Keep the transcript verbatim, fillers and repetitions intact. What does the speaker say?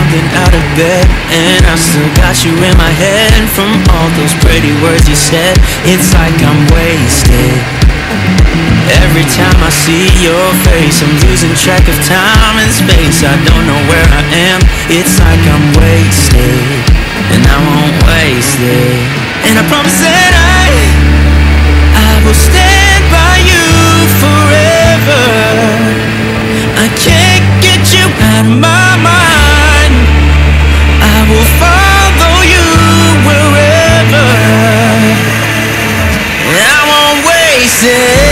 something out of bed, and I still got you in my head from all those pretty words you said. It's like I'm wasted. Every time I see your face, I'm losing track of time and space. I don't know where I am. It's like I'm wasted, and I won't waste it. And I promise that I I will stand by you forever. I can't get you out of my mind. I will follow you wherever. I won't waste it.